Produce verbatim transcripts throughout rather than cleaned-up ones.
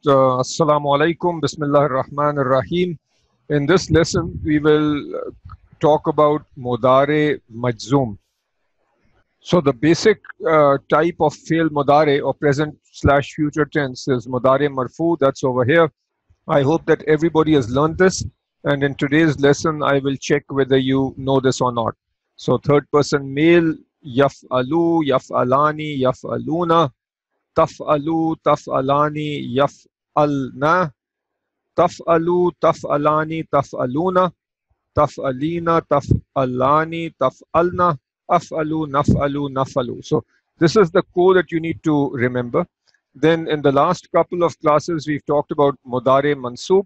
Uh, Assalamu alaikum, Bismillah ar-Rahman ar-Rahim. In this lesson, we will uh, talk about Mudare Majzoom. So the basic uh, type of fail Mudare or present slash future tense is Mudare Marfu, that's over here. I hope that everybody has learned this. And in today's lesson, I will check whether you know this or not. So third person male, yaf'alu, yaf'alani, yaf'aluna, taf'alu, taf'alani, yaf'alna, taf'alu, taf'alani, taf'aluna, taf'alina, taf'alani, taf'alna, af'alu, naf'alu, nafalu. So this is the code that you need to remember. Then in the last couple of classes, we've talked about Mudare Mansub.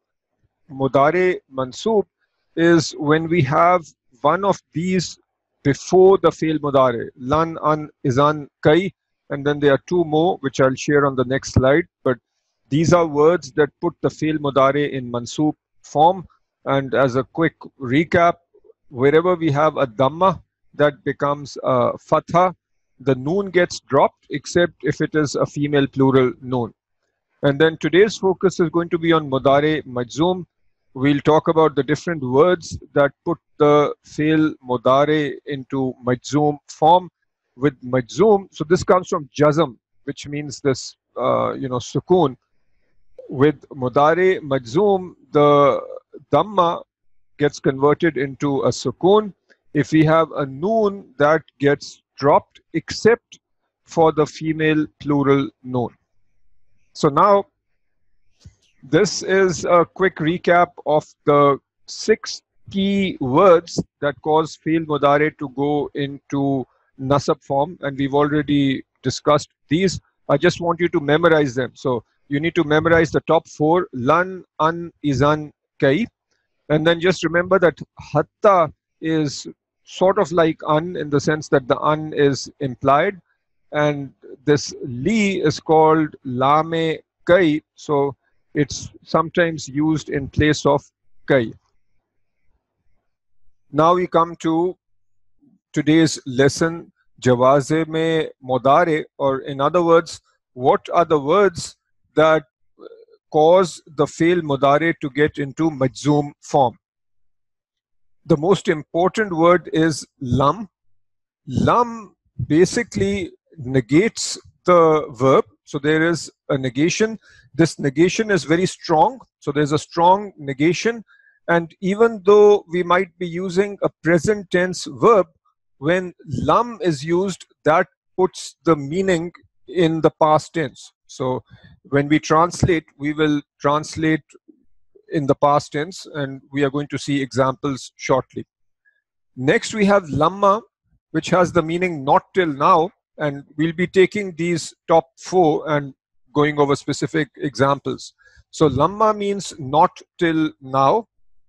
Mudare Mansub is when we have one of these before the fail Mudare. Lan, an, izan, kai. And then there are two more, which I'll share on the next slide. But these are words that put the fail Mudare in Mansub form. And as a quick recap, wherever we have a Dhamma, that becomes a Fatha. The noon gets dropped, except if it is a female plural noon. And then today's focus is going to be on Mudare Majzoom. We'll talk about the different words that put the fail Mudare into Majzoom form. With Majzoom, so this comes from Jazm, which means this, uh, you know, Sukoon. With Mudare Majzoom, the Dhamma gets converted into a Sukoon. If we have a Noon, that gets dropped, except for the female plural Noon. So now, this is a quick recap of the six key words that cause fail Mudare to go into Nasab form, and we've already discussed these. I just want you to memorize them. So you need to memorize the top four: Lan, An, Izan, Kai. And then just remember that Hatta is sort of like An in the sense that the An is implied. And this Li is called Lame Kai. So it's sometimes used in place of Kai. Now we come to today's lesson, Jawaze me Mudare, or in other words, what are the words that cause the fail Mudare to get into Majzoom form? The most important word is Lam. Lam basically negates the verb. So there is a negation. This negation is very strong. So there's a strong negation. And even though we might be using a present tense verb, when lam is used, that puts the meaning in the past tense. So when we translate, we will translate in the past tense, and we are going to see examples shortly. Next, we have lamma, which has the meaning not till now, and we'll be taking these top four and going over specific examples. So lamma means not till now.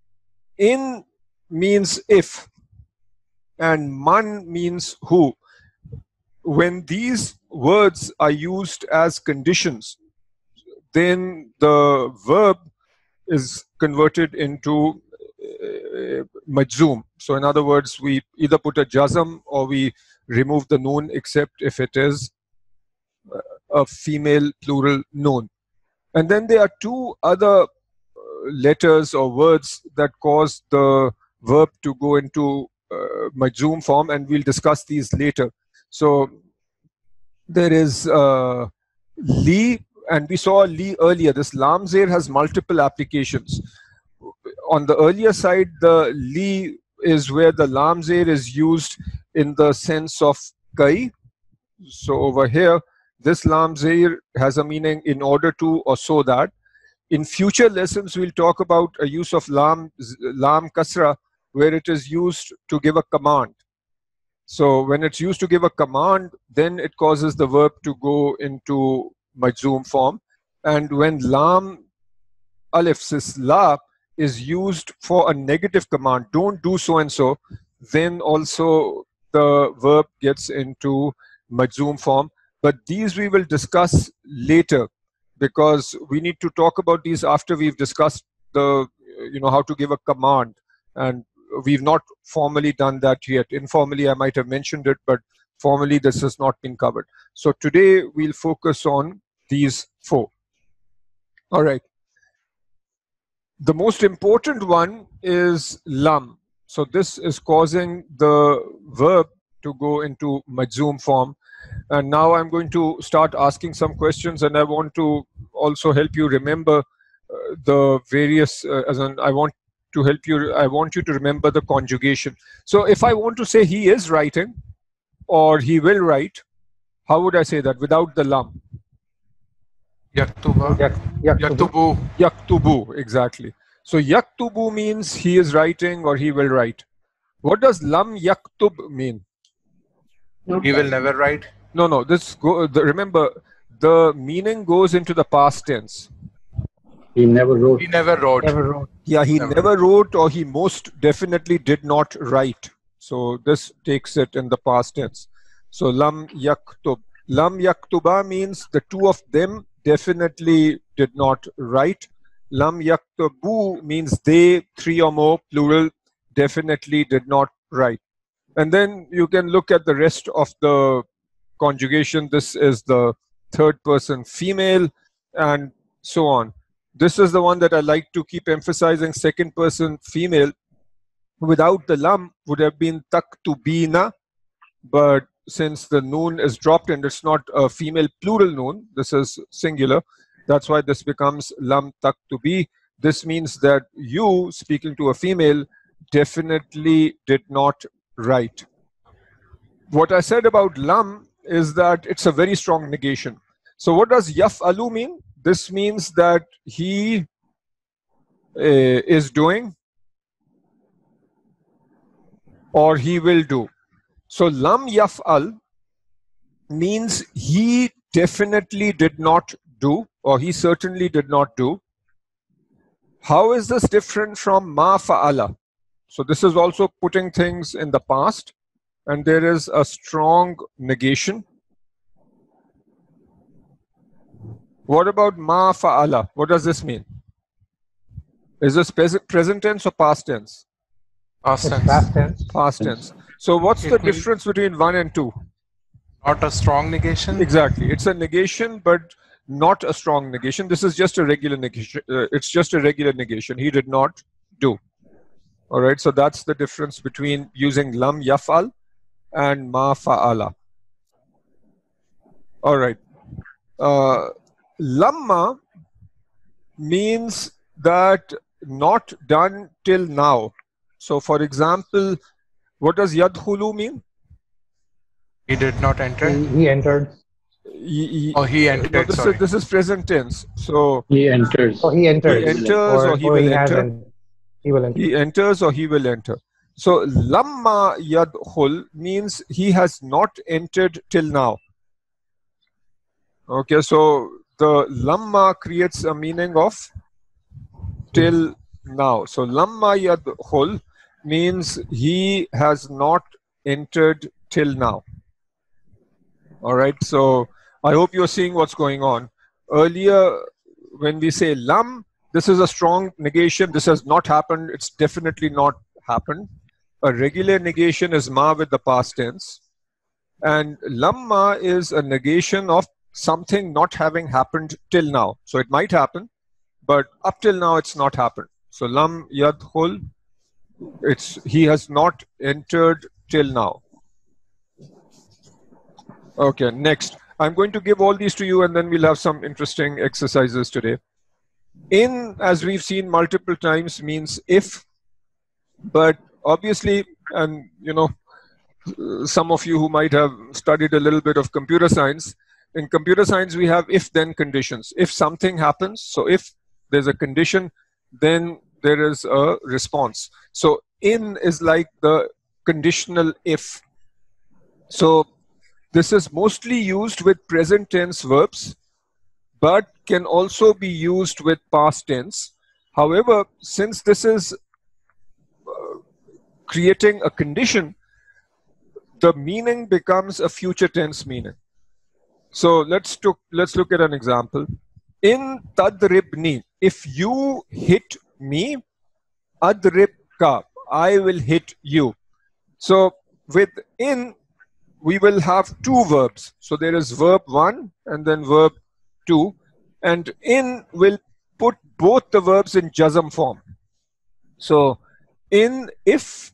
In means if, and man means who. When these words are used as conditions, then the verb is converted into uh, majzoom. So in other words, we either put a jazm or we remove the noon, except if it is a female plural noon. And then there are two other letters or words that cause the verb to go into uh, majzoom form, and we'll discuss these later. So there is uh, li, and we saw li earlier. This lam zair has multiple applications. On the earlier side, the li is where the lam zair is used in the sense of kai. So over here, this lam zair has a meaning in order to or so that. In future lessons, we'll talk about a use of lam, lam kasra, where it is used to give a command. So when it's used to give a command, then it causes the verb to go into majzoom form. And when lam alif, this la, is used for a negative command, don't do so and so, then also the verb gets into majzoom form. But these we will discuss later, because we need to talk about these after we've discussed the, you know, how to give a command. And we've not formally done that yet. Informally, I might have mentioned it, but formally, this has not been covered. So today, we'll focus on these four. All right. The most important one is lam. So this is causing the verb to go into majzoom form. And now I'm going to start asking some questions, and I want to also help you remember uh, the various, uh, as in, I want to help you, I want you to remember the conjugation. So if I want to say he is writing or he will write, how would I say that without the lam? Yaktuba. Yak, yaktubu. Yaktubu, exactly. So yaktubu means he is writing or he will write. What does lam yaktub mean? He will never write. No, no. This go. The, remember, the meaning goes into the past tense. He never wrote. He never wrote. Never wrote. Yeah, he Never. never wrote, or he most definitely did not write. So this takes it in the past tense. So lam yaktub. Lam yaktuba means the two of them definitely did not write. Lam yaktubu means they, three or more, plural, definitely did not write. And then you can look at the rest of the conjugation. This is the third person female and so on. This is the one that I like to keep emphasizing, second person female. Without the lam would have been taktubina, but since the noon is dropped and it's not a female plural noon, this is singular, that's why this becomes lam taktubi. This means that you, speaking to a female, definitely did not write. What I said about lam is that it's a very strong negation. So what does yaf'alu mean? This means that he uh, is doing or he will do. So lam yaf'al means he definitely did not do, or he certainly did not do. How is this different from ma fa'ala? So this is also putting things in the past, and there is a strong negation. What about ma fa'ala? What does this mean? Is this present tense or past tense? Past It's tense. past tense. Past tense. So what's It the means- difference between one and two? Not a strong negation. Exactly. It's a negation, but not a strong negation. This is just a regular negation. Uh, it's just a regular negation. He did not do. All right. So that's the difference between using lam yaf'al and ma fa'ala. All right. Uh, lamma means that not done till now. So, for example, what does yadkhulu mean? He did not enter. He, he entered. He, he, Oh, he no, entered. this Sorry. is this is present tense. So He enters. So he entered. he enters or, he will has enter. en- he will enter. He enters or he will enter. So lamma yadkhul means he has not entered till now. Okay, so the lamma creates a meaning of till now. So lamma yadkhul means he has not entered till now. All right, so I hope you're seeing what's going on. Earlier, when we say lam, this is a strong negation. This has not happened. It's definitely not happened. A regular negation is ma with the past tense. And lamma is a negation of something not having happened till now. So it might happen, but up till now it's not happened. So lam yadkhul, it's he has not entered till now. Okay, next. I'm going to give all these to you and then we'll have some interesting exercises today. In, as we've seen multiple times, means if, but obviously, and you know, some of you who might have studied a little bit of computer science, in computer science we have if-then conditions. If something happens, so if there's a condition, then there is a response. So in is like the conditional if. So this is mostly used with present tense verbs, but can also be used with past tense. However, since this is uh, creating a condition, the meaning becomes a future tense meaning. So let's, to, let's look at an example. In tadribni, if you hit me, adribka, I will hit you. So with in, we will have two verbs. So there is verb one and then verb two. And in will put both the verbs in jazm form. So in if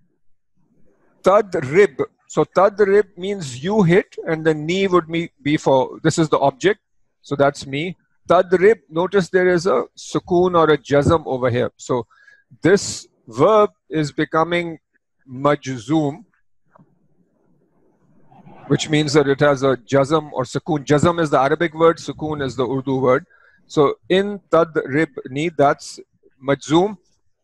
tadrib, so tadrib means you hit, and then ni would be, be for, this is the object, so that's me. Tadrib, notice there is a sukoon or a jazm over here. So this verb is becoming majzoom, which means that it has a jazm or sukoon. Jazm is the Arabic word, sukoon is the Urdu word. So in tadribni, that's majzoom.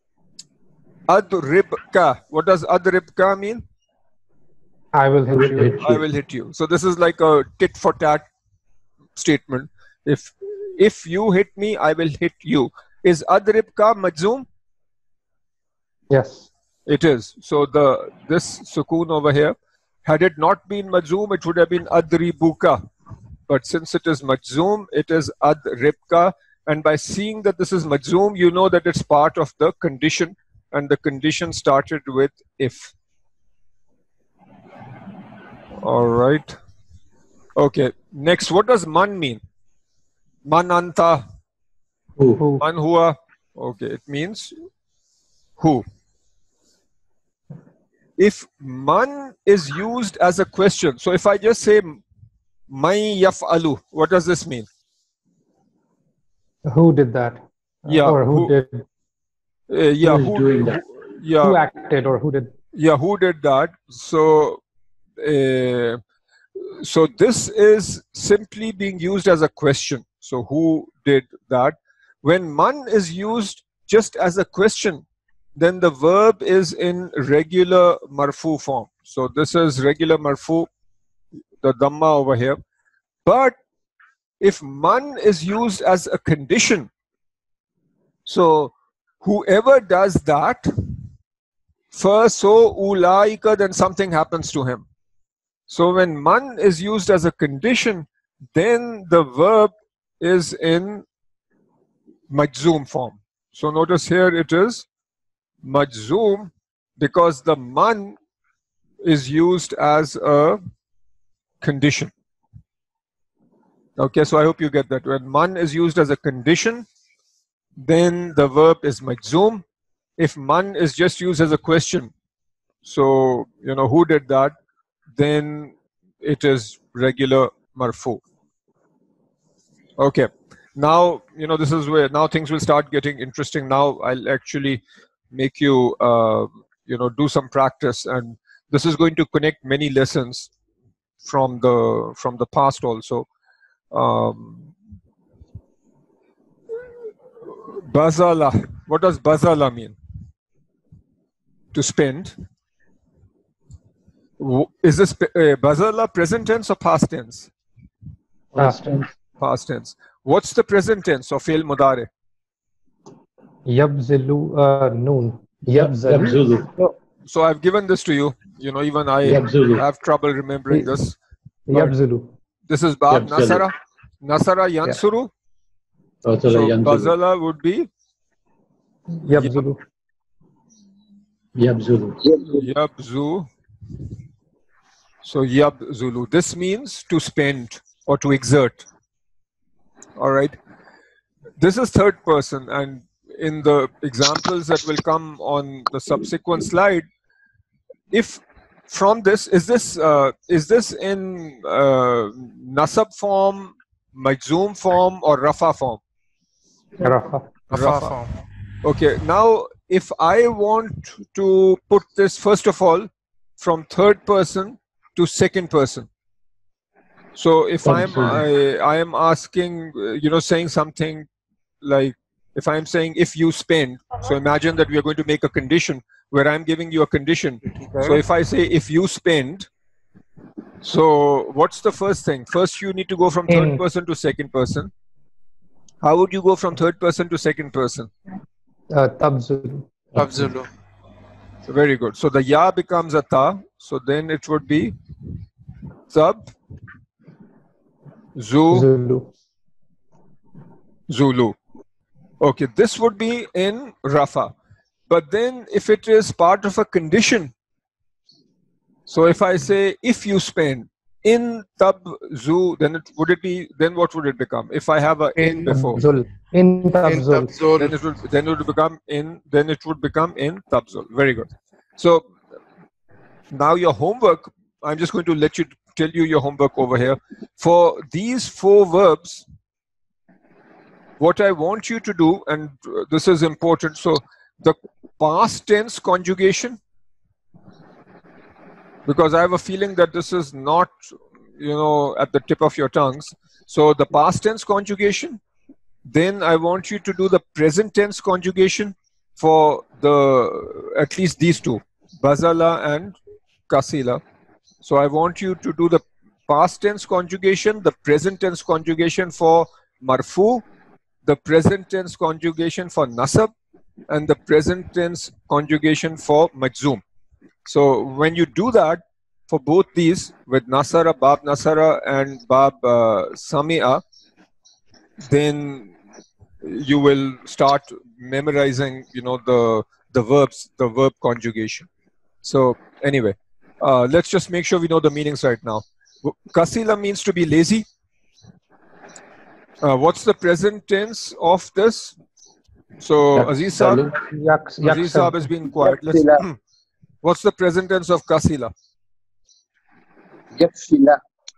Adribka, what does adribka mean? I will hit you. I will hit you. So this is like a tit for tat statement. If if you hit me, I will hit you. Is adribka majzoom? Yes. It is. So the this sukoon over here, had it not been majzoom, it would have been adribuka. But since it is majzoom, it is adribka. And by seeing that this is majzoom, you know that it's part of the condition. And the condition started with if. All right. Okay. Next, what does man mean? Man anta. Who? Who? Man hua. Okay. It means who. If man is used as a question, so if I just say may yaf'alu, what does this mean? Who did that? Uh, Yeah, Or who, who- did? Uh, yeah, Who is who, doing that? who- yeah, Who acted or who did? yeah, who did that? So, uh, so this is simply being used as a question. So, who did that? When man is used just as a question, then the verb is in regular marfu form. So, this is regular marfu, the dhamma over here. But if man is used as a condition, so whoever does that, first, so ulaika, then something happens to him. So when man is used as a condition, then the verb is in majzoom form. So notice here it is majzoom because the man is used as a condition. Okay, so I hope you get that. When man is used as a condition, then the verb is majzoom. If man is just used as a question, so, you know, who did that, then it is regular marfu. Okay, now, you know, this is where now things will start getting interesting. Now I'll actually make you, uh, you know, do some practice, and this is going to connect many lessons from the from the past also. Um, Bazala. What does bazala mean? To spend. W- Is this uh, bazala present tense or past tense? Past tense. Past tense. What's the present tense of fi'l mudare? Yabzilu uh, noon. Yabzulu. Yabzulu. So I've given this to you. You know, even I Yabzulu. have trouble remembering this. Yabzilu. This is Bab Yabzulu. Nasara. Nasara Yansuru. Also, So Yabzulu. bazala would be Yabzilu. Yabzulu. Yabzu. So Yabzulu. This means to spend or to exert. All right. This is third person, and in the examples that will come on the subsequent slide, if from this is this uh, is this in uh, nasab form, majzoom form, or rafa form? Rafa. Rafa Rafa. form. Okay, now if I want to put this first of all from third person to second person. So if I'm I, I am asking, uh, you know, saying something like, if I'm saying if you spend, so imagine that we are going to make a condition where I'm giving you a condition. So if I say if you spend, so what's the first thing? First you need to go from third In. person to second person. How would you go from third person to second person? Uh, Tabzulu. Abzulu. So very good. So the ya becomes a ta. So then it would be tab, zu, Zulu. zulu. Okay, this would be in rafa. But then if it is part of a condition, so if I say if you spend, In tabzu, then it would it be, then what would it become? If I have a in, In- before, Zul. In In Tabzul. Tabzul. then it would then it would become in then it would become in tabzul. Very good. So now your homework, I'm just going to let you tell you your homework over here. For these four verbs, what I want you to do, and uh, this is important, so the past tense conjugation, because I have a feeling that this is not, you know, at the tip of your tongues. So the past tense conjugation, then I want you to do the present tense conjugation for the, at least these two, bazala and kasila. So I want you to do the past tense conjugation, the present tense conjugation for marfu, the present tense conjugation for nasab, and the present tense conjugation for majzoom. So when you do that for both these with nasara, bab nasara and bab uh, samia, then you will start memorizing, you know, the the verbs, the verb conjugation. So anyway, uh, let's just make sure we know the meanings right now. Kasila means to be lazy. Uh, what's the present tense of this? So Aziz Saab, Yaks, Aziz Saab has been quiet. Let's, what's the present tense of kasila? Yaksila.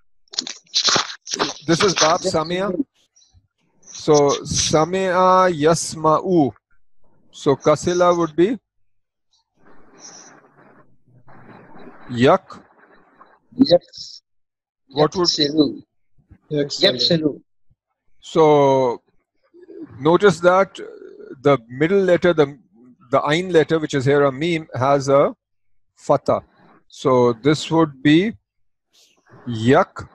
This is bab samia. So samia yasma'u. So kasila would be yak. Yaks. What would- Yaksilu. Yaksilu. So notice that the middle letter, the the ain letter, which is here a meme, has a fatha. So this would be yak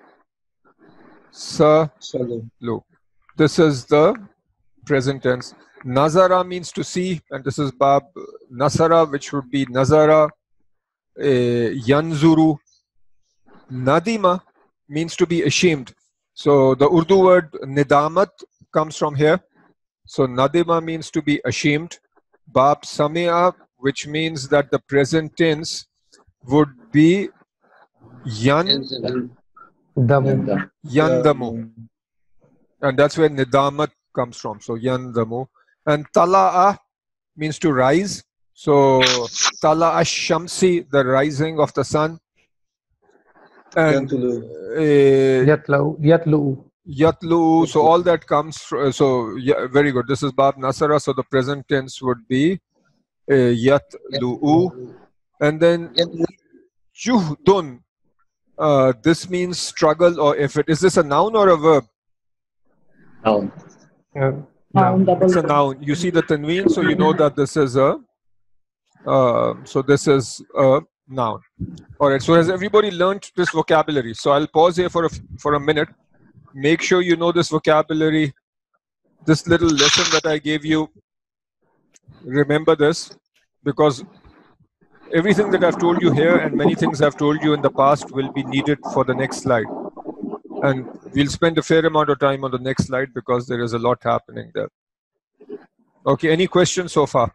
sa lu. This is the present tense. Nazara means to see, and this is bab nasara, which would be nazara. Uh, yanzuru. Nadima means to be ashamed. So the Urdu word nidamat comes from here. So nadima means to be ashamed. Bab samia, which means that the present tense would be yan Damu. yandamu, and that's where nidamat comes from. So yandamu. And tala'a means to rise. So tala'a shamsi, the rising of the sun. And uh, Yatlu. Yatlu. Yatlu, so all that comes from, so yeah, very good. This is Bab Nasara, so the present tense would be uh, Yatlu'u. And then Juhdun, uh, this means struggle or effort. Is this a noun or a verb? Noun. Uh, Noun, noun. double It's a noun. You see the tanween, so you know that this is a, uh, so this is a noun. All right, so has everybody learned this vocabulary? So I'll pause here for a, for a minute. Make sure you know this vocabulary, this little lesson that I gave you. Remember this, because everything that I've told you here and many things I've told you in the past will be needed for the next slide. And we'll spend a fair amount of time on the next slide because there is a lot happening there. Okay, any questions so far?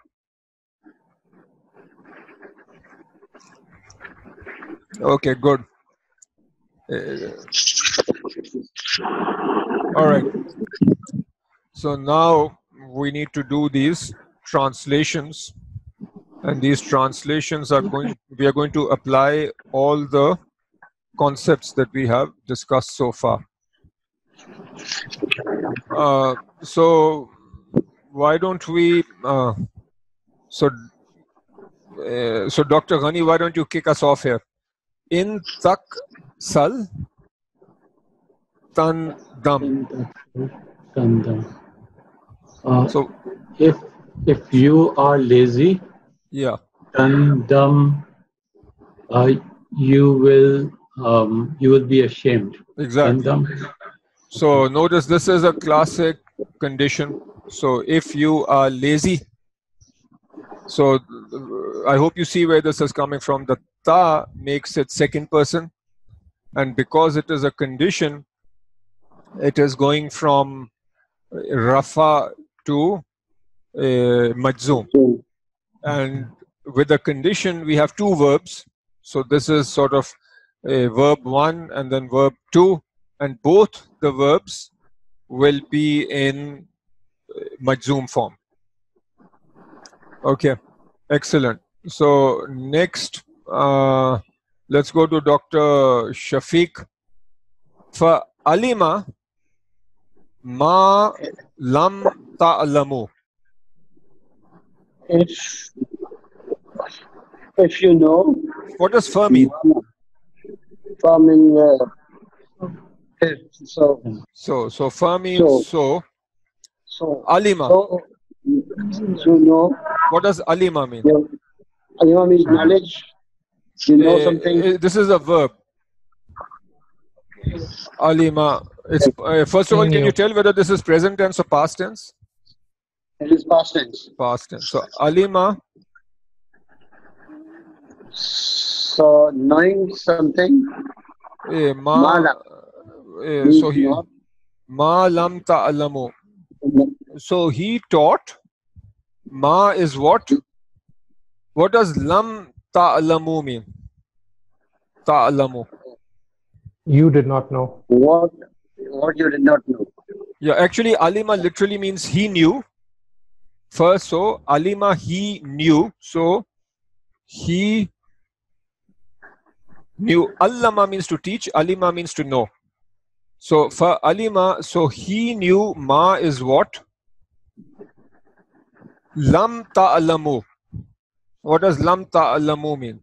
Okay, good. Uh, all right. So now we need to do these translations, and these translations are going, we are going to apply all the concepts that we have discussed so far. Uh, so why don't we, uh, so, uh, so Doctor Ghani, why don't you kick us off here? In tak sal tan dam. Kandam. Uh, So if if you are lazy, yeah, kandam, uh, you will um, you will be ashamed. exactly. Kandam. So notice this is a classic condition. So if you are lazy, so uh, I hope you see where this is coming from. The ta makes it second person, and because it is a condition, it is going from rafa to uh, majzoom. And with the condition, we have two verbs. So this is sort of a verb one and then verb two, and both the verbs will be in majzoom form. Okay, excellent. So next, uh, let's go to Doctor Shafiq. For alima ma lam ta'lamu. If if you know, What does fa mean? forming uh, if, so So, so fa means so. so Alima. so you know. What does alima mean? You, alima means knowledge. You know Eh, something. eh, this is a verb. Alima. It's uh, first of all, can you tell whether this is present tense or past tense? It is past tense. Past tense. So alima. So knowing something. Eh, ma. Mala. eh, means so he not. ma lam ta'lamu. So he taught. Ma is what? What does lam ta'lamu mean? Ta'lamu. You did not know. What what you did not know. Yeah, actually, alima literally means he knew. First, so alima, he knew. So he knew. Allama means to teach. Alima means to know. So for alima, so he knew. Ma is what? Lam ta'lamu. What does lam ta'lamu mean?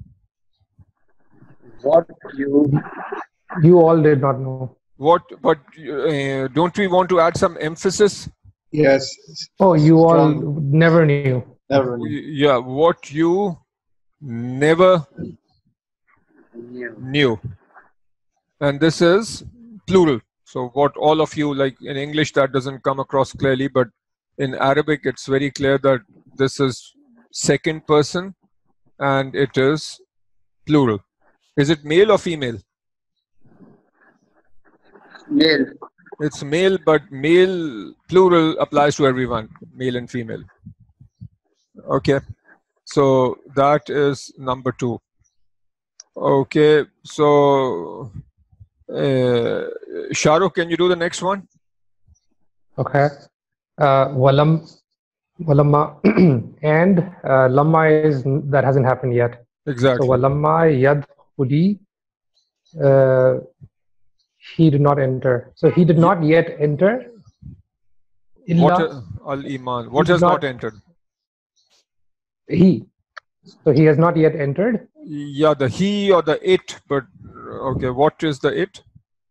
What you You all did not know. What? But uh, don't we want to add some emphasis? Yes. Oh, you all Strong. never knew. Never knew. Yeah, what you never knew. knew. And this is plural. So what all of you, like in English that doesn't come across clearly, but in Arabic it's very clear that this is second person and it is plural. Is it male or female? Male. It's male, but male plural applies to everyone, male and female. Okay, so that is number two. Okay, so uh, Shahrukh, can you do the next one? Okay. Uh, walam, walamma, and uh, lamma is that hasn't happened yet. Exactly. So walamma yad hudi, uh, he did not enter. So he did not yet enter. What Illa, al iman? What did has not not- entered? he. So he has not yet entered. Yeah, the he or the it, but okay, what is the it?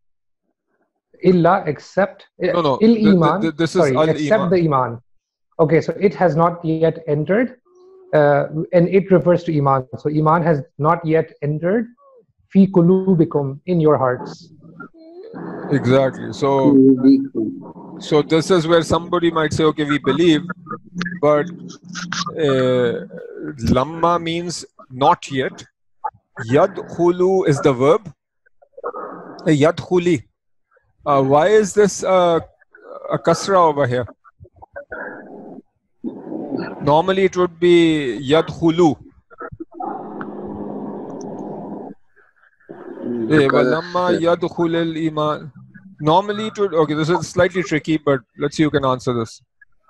Illa, except No, no, il th- th- iman. th- this is sorry, al except iman. the iman. Okay, so it has not yet entered, uh, and it refers to iman. So iman has not yet entered. Fi qulubikum, in your hearts. Exactly. So, so this is where somebody might say, okay, we believe, but uh, lamma means not yet. Yadkhulu is the verb. Uh, Yadkhuli. Uh, why is this uh, a kasra over here? Normally it would be yadkhulu. Eh, walamma yadkhul al-iman. Normally it would, okay, this is slightly tricky, but let's see who can answer this.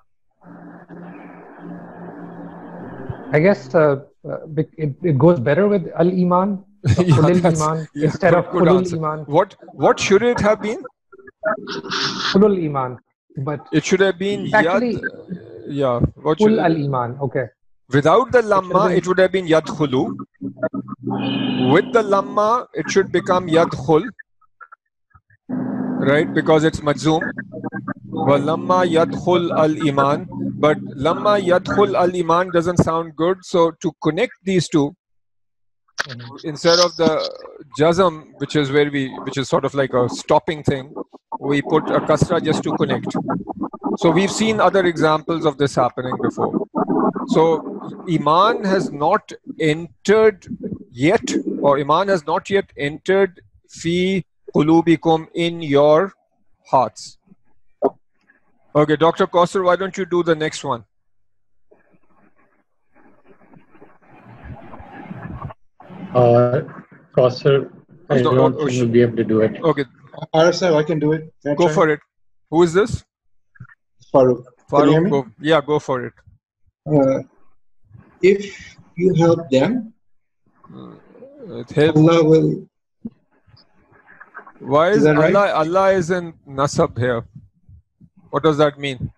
I guess uh, uh, bec- it, it goes better with al iman, Yeah, fulil that's- iman, yeah, instead good- of good fulul answer. iman, What what should it have been? fulul iman. But It should have been Actually- yad. Yeah. What full should, al iman. Okay. without the lamma, been- it would have been yadkhulu. With the lamma, it should become yadkhul. Right? Because it's majzoom. Walamma yadkhul al iman. But lamma yadkhul al iman doesn't sound good. So to connect these two, instead of the jazm, which is where we, which is sort of like a stopping thing, we put a kasra just to connect. So we've seen other examples of this happening before. So iman has not entered yet, or iman has not yet entered fi qulubikum, in your hearts. Okay, Doctor Kausar, why don't you do the next one? Uh, Kausar, I No, don't oh, think sh- we'll be able to do it. Okay, Arsa, I can do it. Can I go try? for it. Who is this? Farooq. Can you hear Farooq, me? go. Yeah, go for it. Uh, if you help them, It help. Allah will. Why Is is that right? Allah? Allah is in nasab here. What does that mean?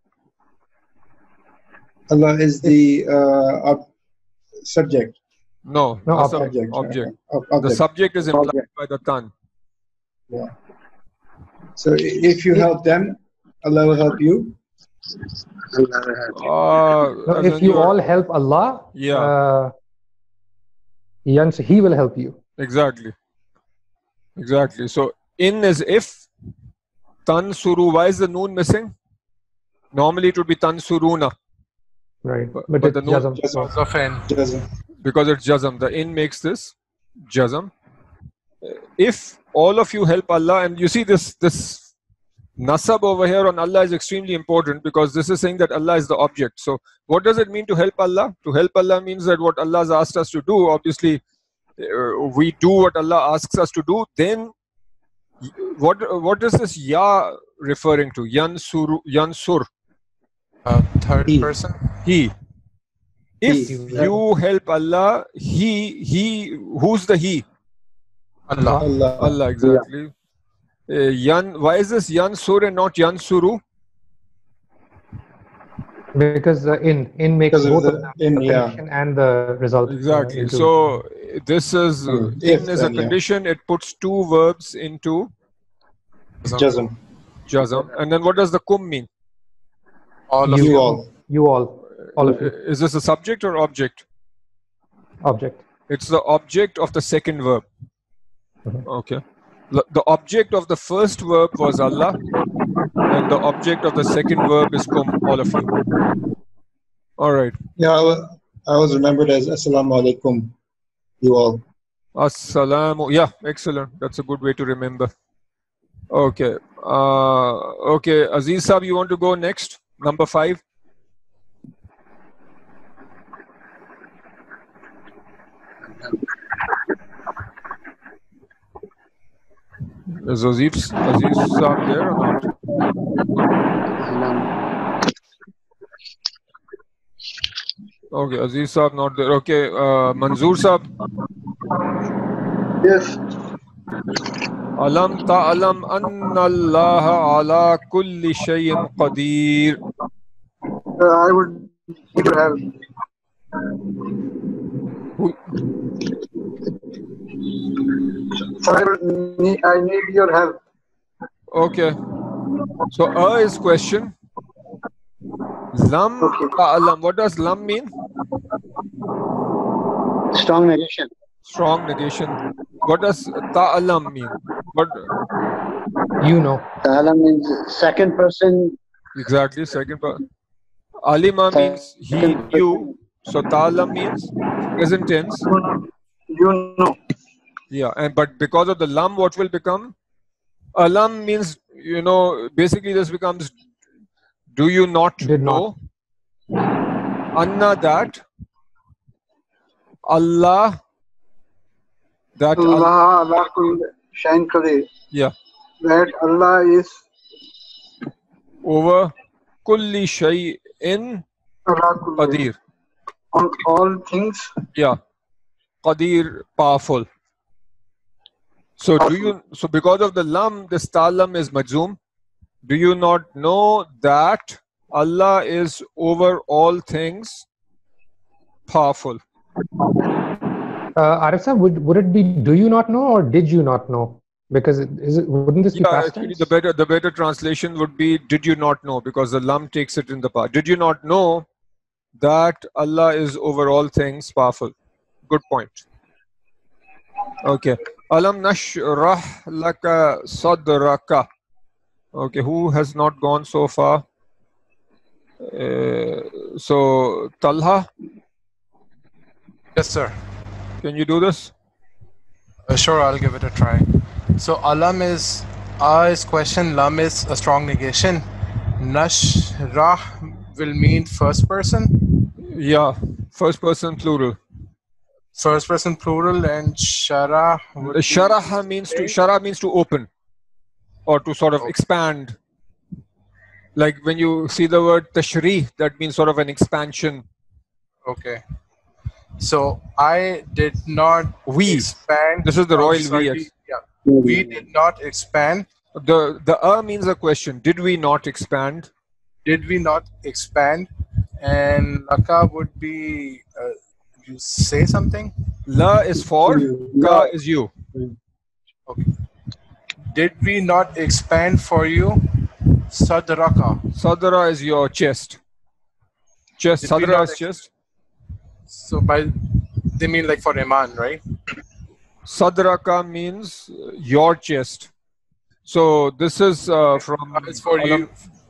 Allah is the uh, ob- subject. No, No, nasab, Object. object. okay. Ob- The object. subject is implied Object. by the tan. Yeah. So if you help them, Allah will help you. Allah will help you. Uh, No, as if in you your- all help Allah, Yeah. uh, Yans, He will help you. Exactly. Exactly. So in is if, tansuru. Why is the noon missing? Normally it would be tansuruna Right. But- But, but it's the note- jazm. Jazm. So, Because of n. Jazm. because it's jazam. The in makes this jazam. If all of you help Allah, and you see this this nasab over here on Allah is extremely important because this is saying that Allah is the object. So what does it mean to help Allah? To help Allah means that what Allah has asked us to do, obviously uh, we do what Allah asks us to do. Then what what is this ya referring to? Yansur, yansur, Uh, third He. person. he. If He. you help Allah, he, he, who's the he? Allah. Allah. Allah, exactly. Uh, yan, why is this yansur and not yansuru? because uh, in in makes Because of both the of them, in, the yeah. condition and the result. uh, Exactly. into- So this is uh, Hmm. in If is a then, yeah. condition. It puts two verbs into Jazm. jazam. And then what does the kum mean? All of You you. all. you all, all of you, Uh, Is this a subject or object? object. It's the object of the second verb. Mhm. Okay. The the object of the first verb was Allah, and the object of the second verb is kum, all of you. All right. Yeah, I wa- I was remembered as Assalamu alaikum. You all. Assalamu. Yeah, excellent. That's a good way to remember. Okay. Uh, okay. Aziz Saab, you want to go next? Number five. Is Aziz, Aziz Saab there or not? Okay, Aziz Saab not there. Okay, uh, Manzoor Saab. Yes. Alam ta'alam anna Allah ala kulli shay'in qadir. Uh, I would need your help. Who- So I, would need, I need your help. Okay. So a is question. Lam Okay. ta'alam. What does lam mean? Strong negation. Strong negation. What does ta'alam mean? What You know. Ta'ala means second person. exactly? Second part. Alima means he second knew. person. So ta'alam means present tense. You know. Yeah, and but because of the lam, what will become? Alam means, you know, basically this becomes, do you not Did know? Anna that. Allah. That Allah. Allah, Allah could shine Qadir. Yeah. That Allah is Over kulli shay'in Allah could qadir. on all things. Yeah. Qadir, powerful. So do you, so because of the lam, this ta'alam is majzoom. Do you not know that Allah is over all things powerful? Uh, Arif sir, would would it be do you not know or did you not know? Because it, is it wouldn't this be Yeah, past actually tense? the better the better translation would be did you not know, because the lam takes it in the past. Did you not know that Allah is over all things powerful? Good point. Okay. Alam nashrah laka sadraka. Okay, who has not gone so far? Uh, so Talha, Yes, sir. can you do this? Uh, sure, I'll give it a try. So alam is a is question, lam is a strong negation. Nashrah will mean first person. Yeah, first person plural. first person plural, and shara would be Sharaha means to shara means to open or to sort of Okay. expand. Like when you see the word tashrih, that means sort of an expansion. Okay. So I did not We. expand. This is the oh, royal sorry, we. we- Yeah. We did not expand. The the a means a question. Did we not expand? Did we not expand? And laka would be. Uh, you say something. La is for, ka is you. Did we not expand for you? Sadraka. Sadra is your chest. Chest. Did we Sadra not is ex- chest. So by they mean like for Iman, right? Sadraka means uh, your chest. So this is uh, from It's for Alam, you.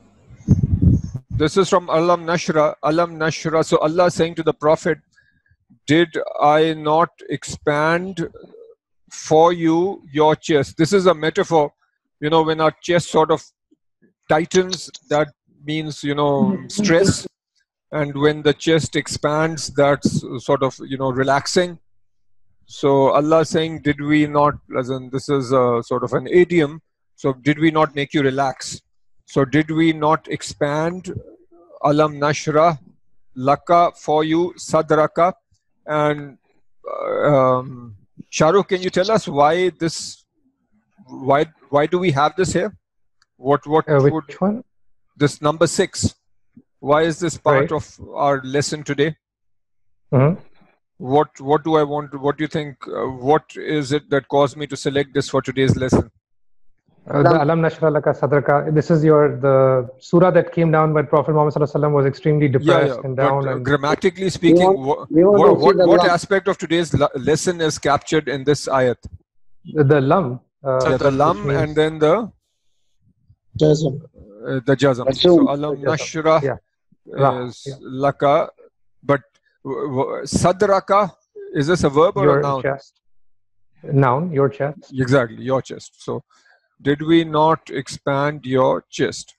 this is from Alam Nashra. Alam Nashra. So Allah is saying to the Prophet, did I not expand for you your chest? This is a metaphor. You know, when our chest sort of tightens, that means, you know, stress. And when the chest expands, that's sort of, you know, relaxing. So Allah is saying, did we not, as in this is a sort of an idiom. So did we not make you relax? So did we not expand Alam Nashra Laka for you, Sadraka? And uh, um, Shahrukh, can you tell us why this, why why do we have this here? What what Uh, would which one? this number six? Why is this part Right. of our lesson today? Mhm. What what do I want? What do you think? Uh, what is it that caused me to select this for today's lesson? Uh, the Alam Nashra Laka Sadraka. This is your the surah that came down when Prophet Muhammad Sallallahu Alaihi Wasallam was extremely Yeah, depressed yeah. and But down. uh, and grammatically speaking, want- what we want what, to see what, the what lam. aspect of today's le- lesson is captured in this ayat? the, the lam. Uh, Yeah, the which lam means- and then the Jazm. uh, the jazm. Jazm. So alam The jazm. nashra Yeah. Ra, is yeah. laka, but w- w- sadraka, is this a verb or a Your noun? chest. Noun. Your chest. Exactly, your chest. So did we not expand your chest?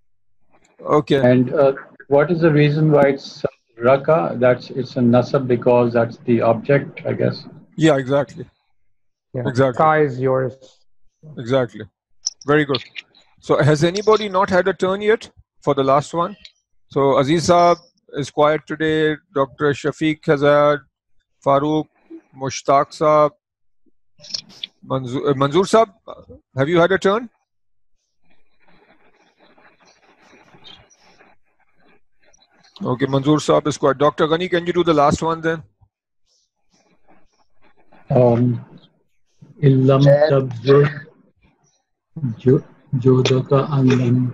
Okay. And uh, what is the reason why it's raka? That's it's a nasab because that's the object, I guess. Yeah, exactly. Yeah. Exactly. Ka is yours. Exactly. Very good. So has anybody not had a turn yet for the last one? So Aziz Saab is quiet today. Doctor Shafiq has had. Farooq, Mushtaq Saab, Manzoor, uh, Manzoor Saab, have you had a turn? Okay, Manzoor Saab is quiet. Doctor Ghani, can you do the last one then? Um, illam tabzir jo- jodaka anlam.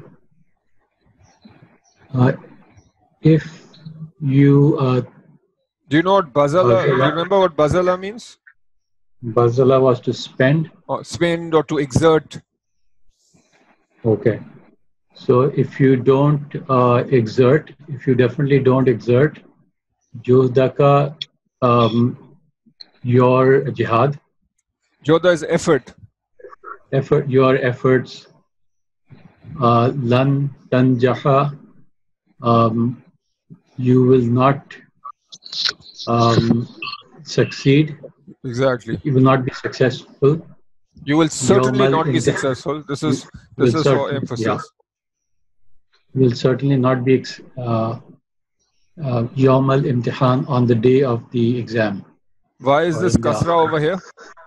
Uh, if you uh, Do you know what bazala? Do you Bazala. remember what bazala means? bazala was to spend. Or spend or to exert. Okay. So if you don't uh, exert, if you definitely don't exert, jodaka, um, your jihad, Joda is effort. effort, your efforts, uh, lan tanjaha, um, you will not um, succeed. Exactly. You will not be successful. You will certainly Yawmal not be imtihan. successful. This is Will this is for certainly- emphasis. yeah. You will certainly not be ex- uh, uh, yawm al-imtihan on the day of the exam. Why is Or this in the kasra over here?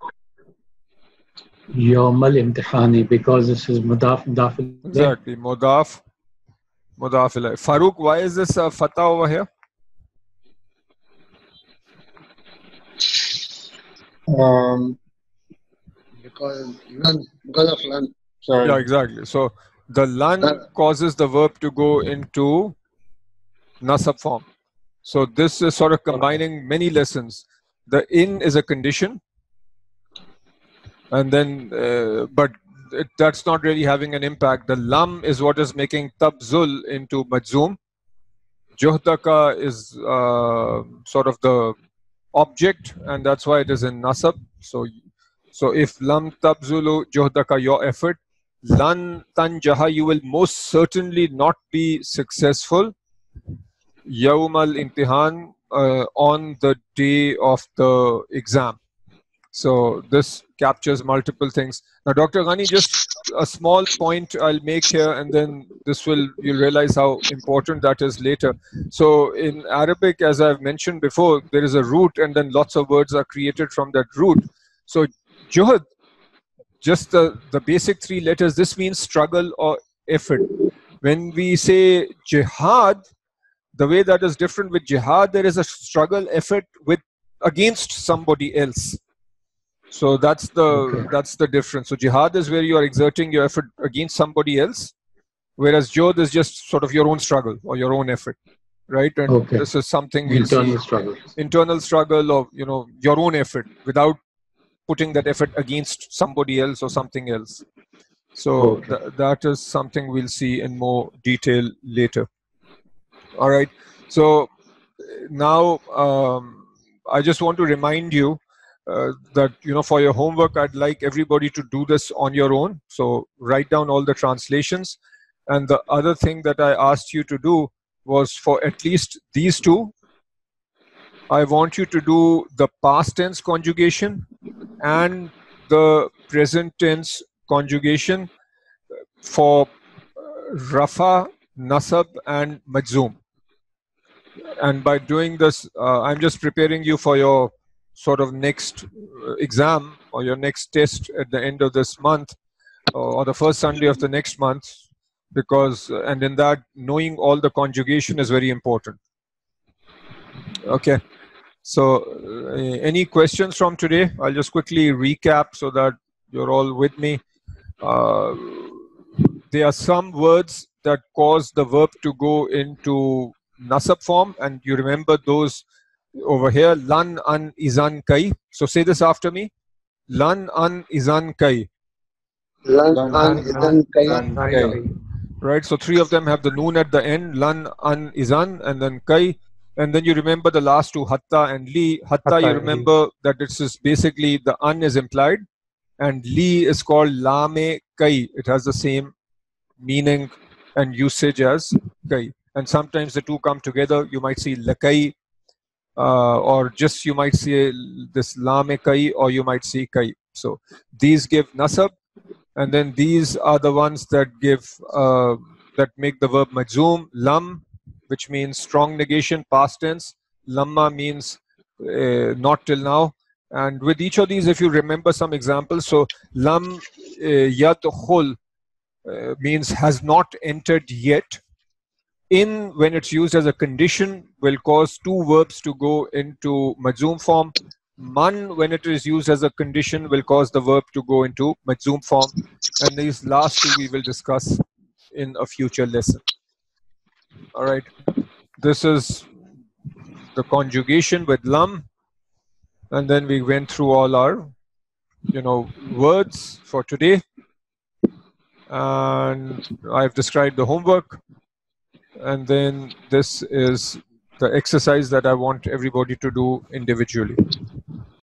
Yawm al-imtihani, because this is mudaf mudaf ilayh. Exactly. Mudaf. Mudaf ilay. Farooq, why is this uh, fatah over here? Um, Because none, because of none. sorry. Yeah, exactly. So the lan Uh, causes the verb to go into nasab form. So this is sort of combining many lessons. The in is a condition, and then uh, but it, that's not really having an impact. The lam is what is making tabzul into majzoom. Juhdaka is uh, sort of the object, and that's why it is in nasab. So so if lam tabzulu juhdaka, your effort, lan tanjaha, you will most certainly not be successful. Yawm al imtihan, uh, on the day of the exam. So this captures multiple things. Now, Doctor Ghani, just a small point I'll make here, and then this will, you'll realize how important that is later. So in Arabic, as I've mentioned before, there is a root, and then lots of words are created from that root. So juhud, just the, the basic three letters, this means struggle or effort. When we say jihad, the way that is different with jihad, there is a struggle effort with against somebody else. So that's the Okay. that's the difference. So jihad is where you are exerting your effort against somebody else, whereas juhud is just sort of your own struggle or your own effort, right? And Okay. this is something we'll Internal see, struggle. internal struggle of, you know, your own effort without putting that effort against somebody else or something else. So Okay. th that is something we'll see in more detail later. All right. So now um, I just want to remind you uh, that, you know, for your homework, I'd like everybody to do this on your own. So write down all the translations. And the other thing that I asked you to do was for at least these two, I want you to do the past tense conjugation and the present tense conjugation for Rafa, Nasab, and Majzoom. And by doing this, uh, I'm just preparing you for your sort of next uh, exam or your next test at the end of this month or the first Sunday of the next month, because, uh, and in that, knowing all the conjugation is very important. Okay. So uh, any questions from today? I'll just quickly recap so that you're all with me. Uh, there are some words that cause the verb to go into nasab form, and you remember those over here, lan, an, izan, kai. So say this after me. Lan, an, izan, kai. Lan, Lan, an, an, izan, kai. an, kai. Right, so three of them have the noon at the end, lan, an, izan, and then kai. And then you remember the last two, hatta and li. Hatta, Hatta you and li. remember that this is basically the an is implied, and li is called lame kai. It has the same meaning and usage as kai. And sometimes the two come together. You might see lakai, uh, or just you might see this lame kai, or you might see kai. So these give nasab, and then these are the ones that give uh, that make the verb majzoom. Lam, which means strong negation, past tense. Lamma means uh, not till now. And with each of these, if you remember some examples, so lam uh, yadkhul uh, means has not entered yet. In, when it's used as a condition, will cause two verbs to go into majzoom form. Man, when it is used as a condition, will cause the verb to go into majzoom form. And these last two we will discuss in a future lesson. All right. This is the conjugation with lam. And then we went through all our, you know, words for today. And I've described the homework. And then this is the exercise that I want everybody to do individually.